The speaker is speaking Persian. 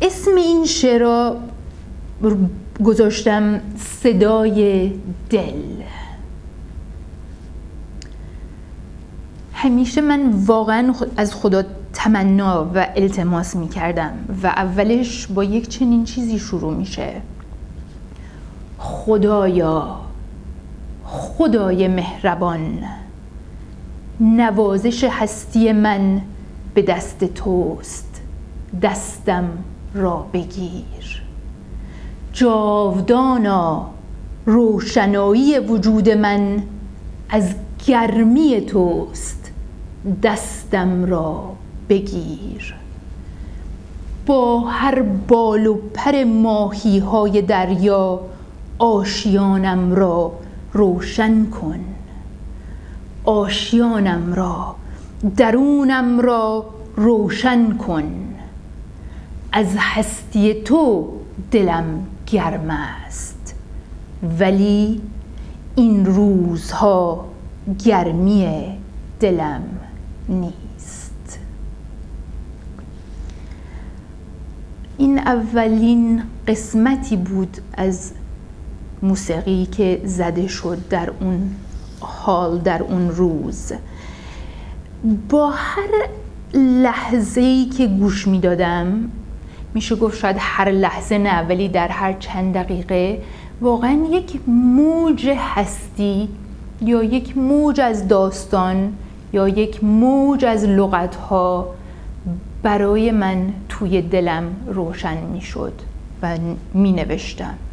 اسم این شعر را گذاشتم صدای دل. همیشه من واقعا از خدا تمنا و التماس می کردم و اولش با یک چنین چیزی شروع میشه: خدایا، خدای مهربان، نوازش هستی من به دست توست، دستم را بگیر. جاودانا، روشنایی وجود من از گرمی توست، دستم را بگیر. با هر بال و پر ماهی های دریا آشیانم را روشن کن. آشیانم را، درونم را روشن کن. از هستی تو دلم گرم است، ولی این روزها گرمی دلم نیست. این اولین قسمتی بود از موسیقی که زده شد در اون حال، در اون روز. با هر لحظه‌ای که گوش میدادم، میشه گفت شاید هر لحظه نه، ولی در هر چند دقیقه واقعا یک موج هستی یا یک موج از داستان یا یک موج از لغت‌ها برای من توی دلم روشن میشد و می نوشتم.